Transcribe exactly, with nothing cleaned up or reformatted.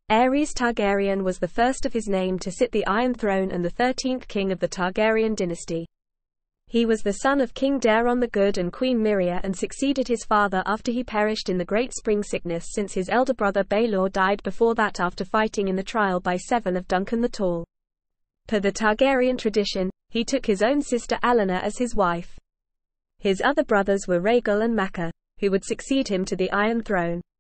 Aerys Targaryen was the first of his name to sit the Iron Throne and the thirteenth king of the Targaryen dynasty. He was the son of King Daeron the Good and Queen Myria and succeeded his father after he perished in the Great Spring Sickness, since his elder brother Baelor died before that after fighting in the trial by seven of Duncan the Tall. Per the Targaryen tradition, he took his own sister Alenna as his wife. His other brothers were Rhaegal and Macha, who would succeed him to the Iron Throne.